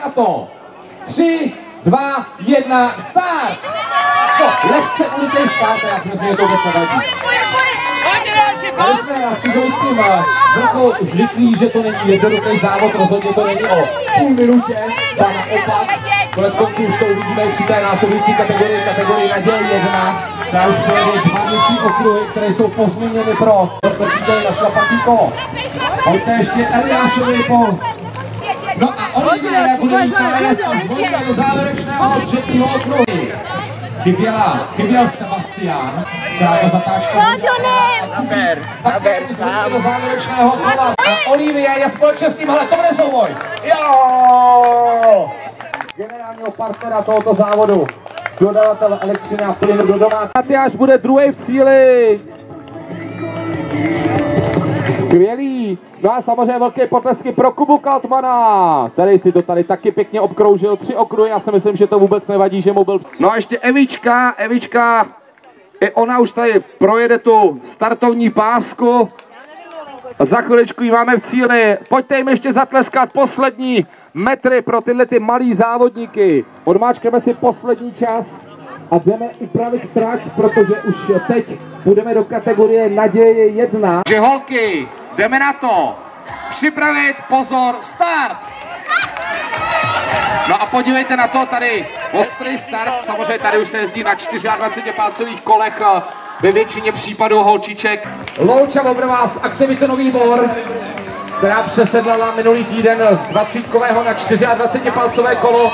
na to. 3, 2, 1, start! No, lehce ulitej start, já si myslím, že to vůbec nevadí. Tady jsme na Střižovickém vrchu zvyklí, že to není jednoduchý závod, rozhodně to není o půl minutě, ba naopak. Konec konců už to uvidíme při té následující kategorii Naděje 1, která už pojede 2 větší okruhy, které jsou pozměněny pro stačíteli na šlapací kolo. Pojďte ještě Eliášovi po... No a Olivie bude mít nájezd a zvolíme do závěrečného třetího okruhu. Chyběl Sebastián, která to zatáčka do závěrečného kola. A Olivie je společně s tím, hele, to bude souboj. Jo! Generálního partnera tohoto závodu, dodavatel elektřiny a plynu do domácí. Matyáš bude druhý v cíli. Skvělý. No a samozřejmě velké potlesky pro Kubu Kaltmana, který si to tady taky pěkně obkroužil 3 okruhy, já si myslím, že to vůbec nevadí, že mu byl... No a ještě Evička, i ona už tady projede tu startovní pásku. A za chviličku ji máme v cíli. Pojďte jim ještě zatleskat poslední metry pro tyhle ty malý závodníky. Odmáčkneme si poslední čas a jdeme upravit trať, protože už teď půjdeme do kategorie Naděje 1. Takže holky, jdeme na to. Připravit, pozor, start! No a podívejte na to, tady ostrý start, samozřejmě tady už se jezdí na 24 palcových kolech, ve většině případů holčiček. Louča Vobrová z aktivity Nový Bor, která přesedlala minulý týden z 20kového na 24 palcové kolo.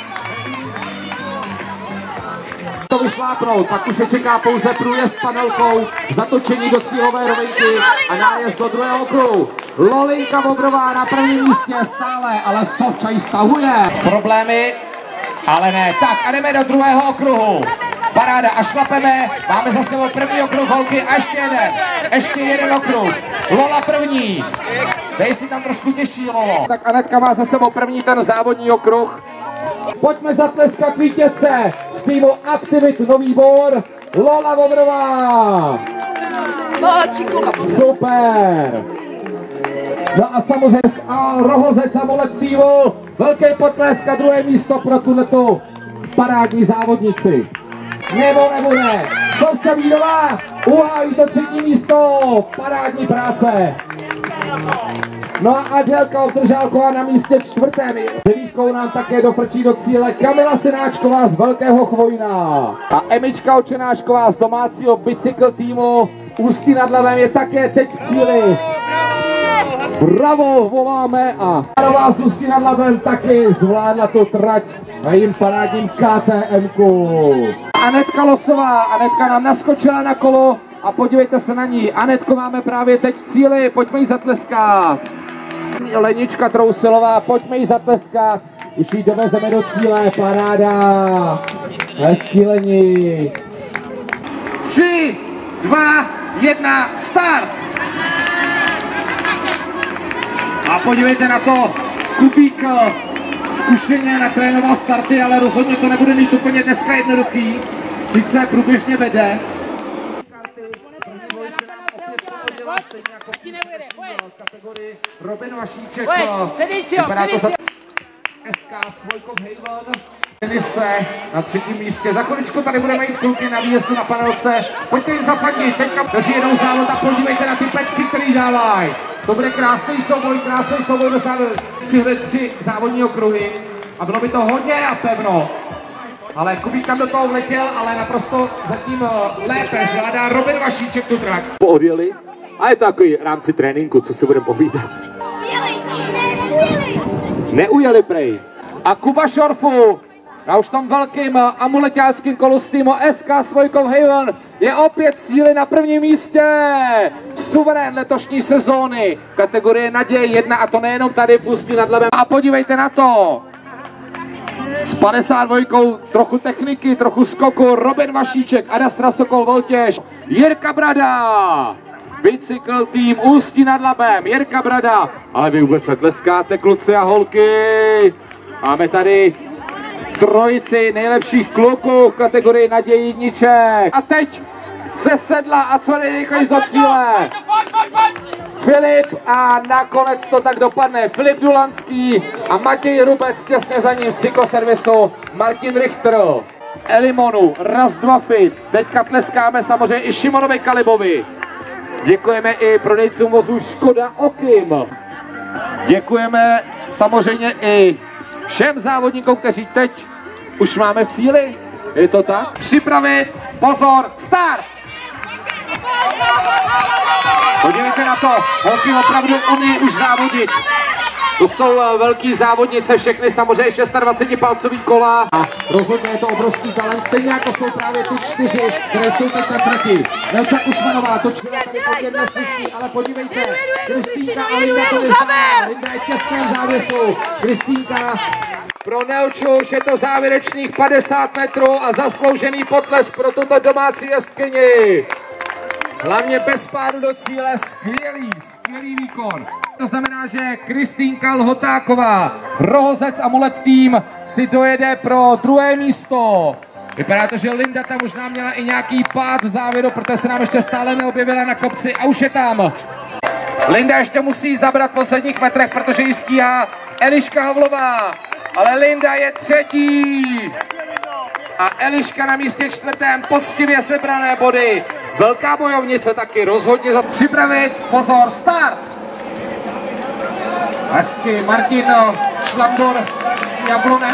To vyšlápnout, pak už je čeká pouze průjezd panelkou, zatočení do cílové rovinky a nájezd do druhého okruhu. Lolinka Vobrová na prvním místě stále, ale Sovča ji stahuje. Problémy, ale ne. Tak a jdeme do druhého okruhu. Paráda a šlapeme, máme za sebou první okruh holky a ještě jeden okruh. Lola první. Dej si tam trošku těžší, Lolo. Tak Anetka má za sebou první ten závodní okruh. Pojďme zatleskat vítězce z týmu Aktivit Nový Bor, Lola Vobrová. Super. No a samozřejmě Rohozec a Molet týmu, velký potlesk a druhé místo pro tuhletu parádní závodnici. Nebo nebude. Sovča Vídová uhájí to třetí místo, parádní práce. No a Adelka Ovtržálková na místě 4. Devítkou nám také dofrčí do cíle Kamila Synáčková z Velkého Chvojna. A Emička Očenášková z domácího bicykl týmu Ústí nad Labem je také teď v cíli. Bravo, voláme a Karová z Ústí nad Labem taky zvládla tu trať na jim parádním KTM-ku. Anetka Losová, Anetka nám naskočila na kolo a podívejte se na ní. Anetko máme právě teď v cíli, pojďme jí zatleskat. Lenička Trousilová, pojďme jí zatleskat. Už jí dovezeme do cíle, paráda. Hezký Leni. 3, 2, 1, start. A podívejte na to, Kubík zkušeně natrénoval starty, ale rozhodně to nebude mít úplně dneska jednoduchý. Sice průběžně vede. Kategorii Robin Vašíček, vypadá to za SK Svojkov Haven. Tenise na 3. místě. Za chviličku tady budeme jít kluky na výjezdu na panelce. Pojďte jim zapadnit, teďka drží jednou závod a podívejte na ty pecky, který dávají. To bude krásný souboj do závodu. 3 závodní okruhy a bylo by to hodně a pevno. Ale Kubík tam do toho vletěl, ale naprosto zatím lépe zvládá Robin Vašíček tu trať. Odjeli a je to takový rámci tréninku, co si budeme povídat. Neujeli prej. A Kuba Šorfu na už tom velkým amuleťáckým kolu z týmu SK Svojkov Haven je opět cíli na prvním místě. Suverén letošní sezóny. Kategorie Naděje 1 a to nejenom tady v Ústí nad Labem. A podívejte na to. S 52, trochu techniky, trochu skoku, Robin Vašíček, Adastra Sokol Voltěž, Jirka Brada. Bicykl tým Ústí nad Labem, Jirka Brada. Ale vy vůbec netleskáte, kluci a holky. Máme tady trojici nejlepších kluků v kategorii Naděje jedniček. A teď ze sedla a co nejrychleji do cíle. Filip a nakonec to tak dopadne. Filip Dulanský a Matěj Rubec těsně za ním v cykoservisu Martin Richter. Elimonu, raz, dva fit. Teďka tleskáme samozřejmě i Šimonovi Kalibovi. Děkujeme i prodejcům vozu Škoda Okim. Děkujeme samozřejmě i všem závodníkům, kteří teď už máme v cíli. Je to tak? Připravit, pozor, start! Podívejte na to, holky opravdu umí už závodit. To jsou velký závodnice, všechny samozřejmě 26-palcový kola. A rozhodně je to obrovský talent, stejně jako jsou právě ty 4, které jsou teď na trati. Nelča Kusmanová točila tady poměrně slušný, ale podívejte, Kristýnka a Linda to nezná. Linda je těsně v závěsu. Kristýnka. Pro Nelču už je to závěrečných 50 metrů a zasloužený potlesk pro tuto domácí jezdkyni. Hlavně bez pádu do cíle, skvělý výkon. To znamená, že Kristýnka Lhotáková, Rohozec Amulet tým si dojede pro druhé místo. Vypadá to, že Linda tam možná měla i nějaký pád v závěru, protože se nám ještě stále neobjevila na kopci a už je tam. Linda ještě musí zabrat v posledních metrech, protože ji stíhá Eliška Havlová, ale Linda je třetí. A Eliška na místě čtvrtém, poctivě sebrané body. Velká bojovnice taky, rozhodně za připravit, pozor, start! Hezky, Martin Šlambor s Jablonem,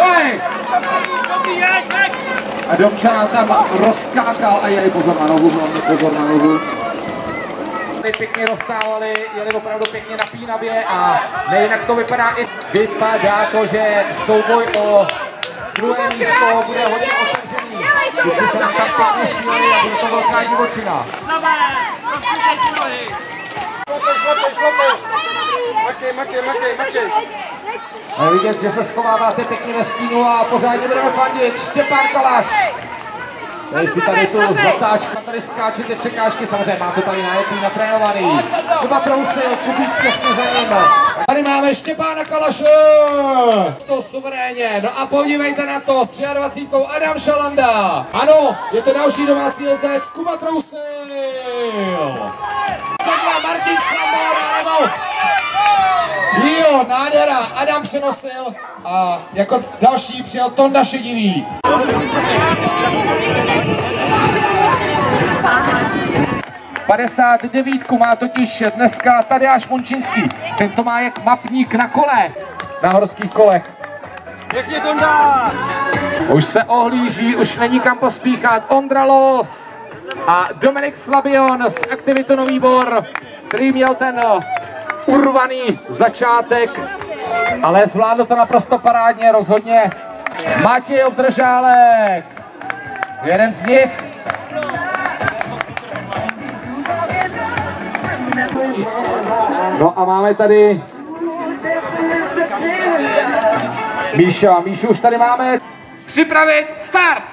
a Domčana tam rozskákal a jeli pozor na nohu, pozor na nohu. Pěkně rozstávali, jeli opravdu pěkně napínavě a nejinak to vypadá to, že souboj o druhé místo bude hodně otevřený. Kluci se nám tam pěkně stíleli a bude to velká divočina. A vidět, že se schováváte pěkně ve stínu a pořádně budeme fandit. Štěpán Kalaš. Tady si tady tu zatáčku, tady skáče ty překážky, samozřejmě má to tady najetý, natrénovaný. Kuba Trousil, Kubík těsně za ním. Tady máme Štěpána Kalaše. To suverénně, no a podívejte na to, s 23 Adam Šalanda. Ano, je to další domácí jezdec, Kuba Trousil. Sedla Martin Šlambor, nebo jo, nádhera, Adam přenosil a jako další přijel Tonda Šedivý. '59 má totiž dneska Tadeáš Mončinský. Tento má jak mapník na kole, na horských kolech. Pěkně Tonda! Už se ohlíží, už není kam pospíchat. Ondra Los a Dominik Slabion z Aktivitu Nový Bor, který měl ten urvaný začátek, ale zvládl to naprosto parádně, rozhodně. Matěj Obdržálek, jeden z nich. No a máme tady Míša, Míšu už tady máme. Připravit, start!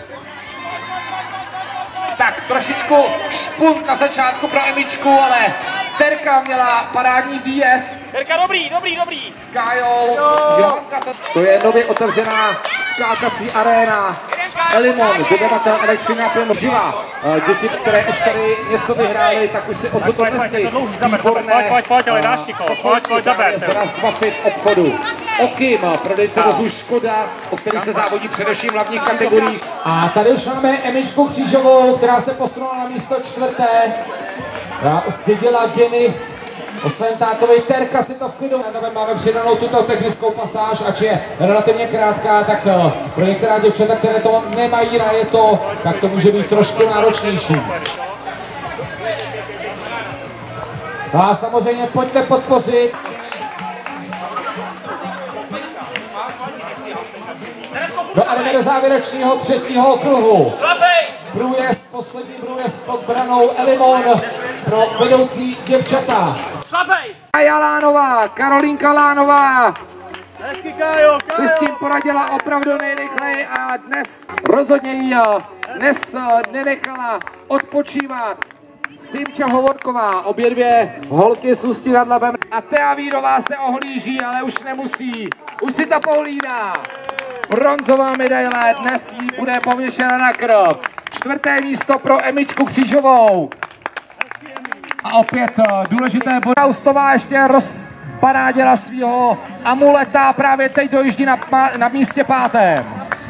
Tak trošičku špunt na začátku pro Emičku, ale Terka měla parádní výjezd. Terka, dobrý! S Kájou, Johanka, to je nově otevřená skákací aréna. Elimon, dodavatel elektřiny a plyn živa. Děti, které už tady něco vyhrály, tak už si o co to nesli. Pojď, ale dáš ticho, pojď, zaber. Zraz 2 fit obchodu. Okim, prodejce vozů Škoda, o který se závodí především v hlavních kategoriích. A tady už máme Emičku Křížovou, která se posunula na místo čtvrté. Zdědila geny o svém tátovi. Terka si to v klidu. Máme přidanou tuto technickou pasáž, ač je relativně krátká, tak pro některá děvčata, které to nemají najeto, tak to může být trošku náročnější. A samozřejmě pojďte podpořit. No a jdeme do závěrečného třetího okruhu. Průjezd, poslední průjezd pod branou Elimon pro vedoucí děvčata. Kaja Lánová, Karolínka Lánová si s tím poradila opravdu nejrychleji a dnes rozhodně ji nenechala odpočívat. Simča Hovorková, obě dvě holky s Ústí nad Labem a Tea Vírová se ohlíží, ale už nemusí, už si to pohlídá. Bronzová medaile, dnes jí bude pověšena na krk. Čtvrté místo pro Emičku Křížovou. A opět důležité body. Raustová ještě rozparáděla svého amuleta, právě teď dojíždí na místě 5.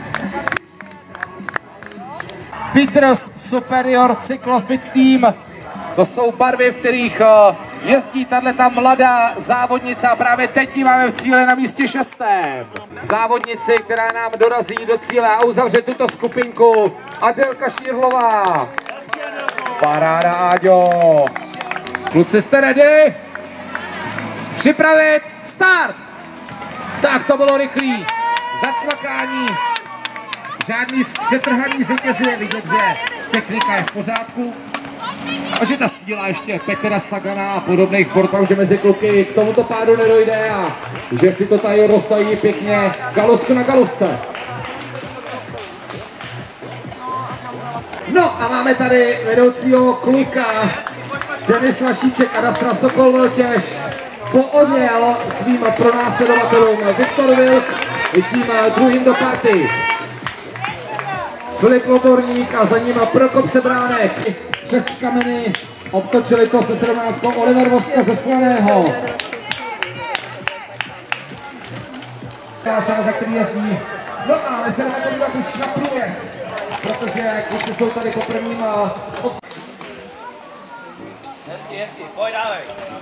Peters Superior Cyclofit Team. To jsou barvy, v kterých jezdí tato mladá závodnice a právě teď ji máme v cíli na místě 6. Závodnici, která nám dorazí do cíle a uzavře tuto skupinku, Adelka Šírlová. Paráda, Áďo. Kluci, jste ready? Připravit, start! Tak to bylo rychlý. Zacvakání. Žádný přetrhaný řetězy, je vidět, že technika je v pořádku. A že ta síla ještě Petra Sagana a podobných borců, že mezi kluky k tomuto pádu nedojde a že si to tady roztají pěkně galusku na galusce. No a máme tady vedoucího kluka Denis Vašíček a Dastra Sokol Vltěž. Poodjel svým pronásledovatelům Viktor Vilk tím druhým do party. Filip Oborník a za ním Prokop Sebránek. Přes kameny obtočili to se 17. Oliver Voska ze Slaného. Za který jezdí. No a my se jdeme podívat už na průjezd, protože kluci jsou tady po prvním. Hezky, pojď dávej.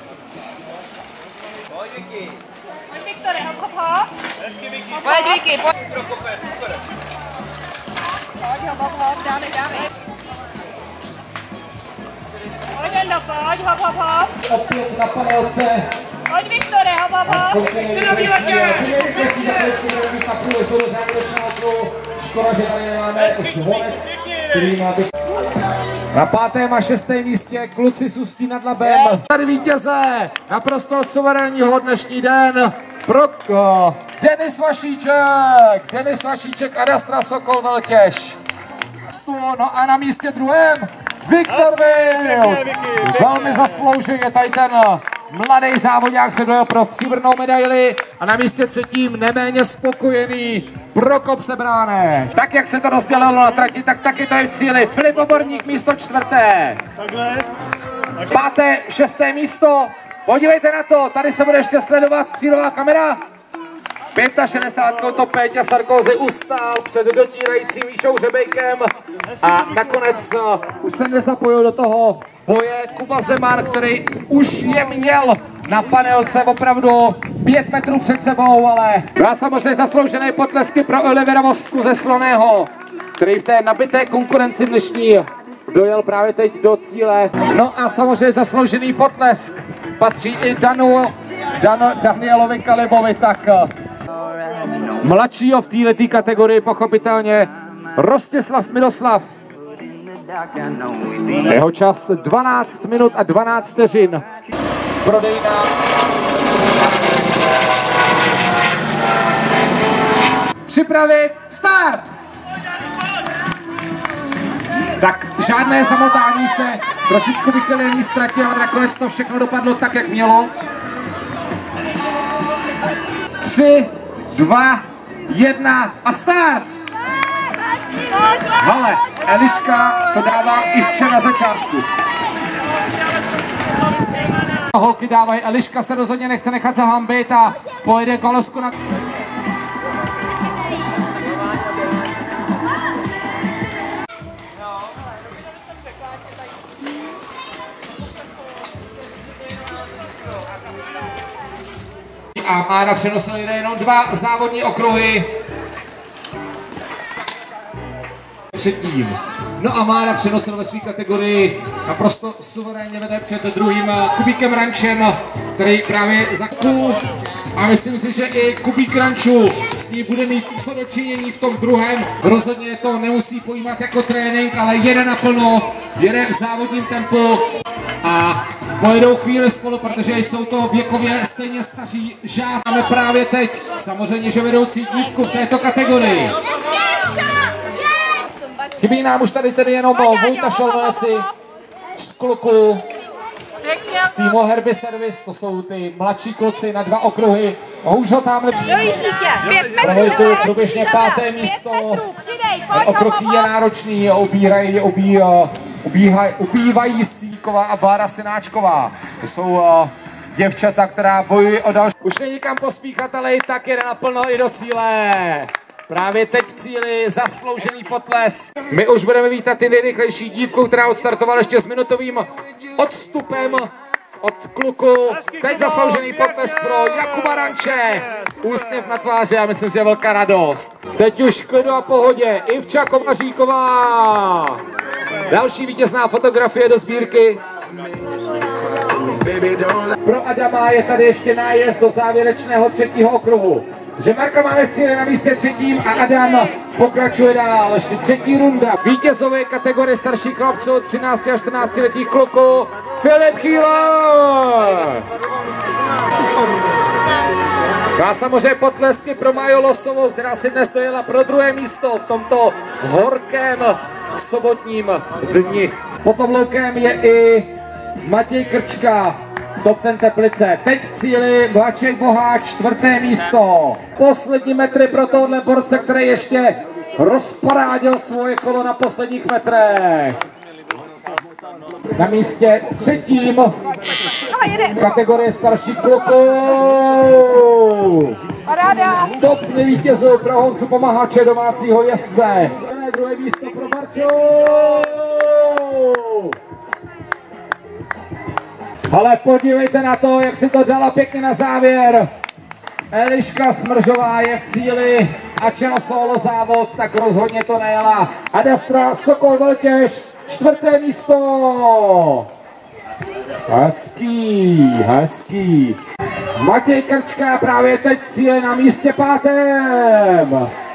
Pojď Vicky. Pojď Viktore, hop. Hezky Vicky. Pojď Vicky, pojď. Prokope, super. Pojď hop, dáme. Pojď Endo, pojď hop. Opět na panelce. Pojď Viktore, hop. Ještě do výletě. Škoda, že tady nemáme zvonec, který má být. Na 5. a 6. místě kluci z Ústí nad Labem. Tady vítěze naprosto suverénního dnešní den pro Denis Vašíček a Dastra Sokol Vltěž. No a na místě 2. Viktor Vilk. Velmi zasloužuje tady ten mladý závodák se dojel pro stříbrnou medaili a na místě 3. neméně spokojený Prokop Sebránek. Tak jak se to rozdělilo na trati, tak taky to je v cíli. Filip Oborník místo 4. Takhle. 5., 6. místo. Podívejte na to, tady se bude ještě sledovat cílová kamera. 65. to Péťa Sarkozy ustál před dotírajícím Míšou Řebejkem a nakonec už se nezapojil do toho boje Kuba Zeman, který už je měl na panelce opravdu 5 metrů před sebou, ale má samozřejmě zasloužené potlesky pro Olivera Vosku ze Slaného, který v té nabité konkurenci dnešní dojel právě teď do cíle. No a samozřejmě zasloužený potlesk patří i Danielovi Kalibovi, tak mladšího v této kategorii pochopitelně Rostislav Miroslav. Jeho čas 12 minut a 12 vteřin. Prodejná. Připravit, start! Tak žádné zamotání se, trošičku vychylení ztratil, ale nakonec to všechno dopadlo tak, jak mělo. 3, 2, 1 a start! Ale Eliška to dává i včera na začátku. Holky dávají, Eliška se rozhodně nechce nechat zahambit a pojede kolosku na... A má na přenosu jenom 2 závodní okruhy. 3. No a Mára přenosil ve své kategorii naprosto suverénně vede před druhým Kubíkem Rančem, který právě za kůl. A myslím si, že i Kubík Rančů s ní bude mít co dočinění v tom druhém. Rozhodně to nemusí pojímat jako trénink, ale jede naplno, jede v závodním tempu a pojedou chvíli spolu, protože jsou to věkově stejně staří žáci. Máme právě teď samozřejmě, že vedoucí dívku v této kategorii. Chybí nám už tady tedy jenom Vojta Šalmáci z kluků z týmu Herby Service, to jsou ty mladší kluci na 2 okruhy. A už ho tam pro Vojtu průběžně 5. místo. Ten okruh je náročný, ubývají si Kovaříková a Bára Synáčková. To jsou děvčata, která bojují o další. Už není kam pospíchat, ale i tak jede naplno i do cíle. Právě teď v cíli zasloužený potlesk. My už budeme vítat i nejrychlejší dívku, která odstartovala ještě s minutovým odstupem od kluku. Teď zasloužený potlesk pro Jakuba Ranče. Úsměv na tváři a myslím, že je velká radost. Teď už v klidu a pohodě Ivča Kovaříková. Další vítězná fotografie do sbírky. Pro Adama je tady ještě nájezd do závěrečného třetího okruhu. Že Marka máme v cíli na místě třetím a Adam pokračuje dál. Ještě třetí runda. Vítězové kategorie starších chlapců 13 a 14 letých kluků Filip Chýler. A samozřejmě potlesky pro Maju Losovou, která si dnes dojela pro druhé místo v tomto horkém sobotním dni. Potom loukem je i Matěj Krčka, top 10 Teplice. Teď v cíli Matěj Boháč, čtvrté místo. Poslední metry pro tohle borce, který ještě rozparádil svoje kolo na posledních metrech. Na místě třetím kategorie starší kluků. Stopný vítězů pro Honzu Pomahače, domácího jezdce. Druhé místo pro Marču. Ale podívejte na to, jak si to dala pěkně na závěr. Eliška Smržová je v cíli a čelo solo závod, tak rozhodně to nejela. Adastra Sokol Veltěž, čtvrté místo. Hezký. Matěj Krčka právě teď v cíli na místě pátém.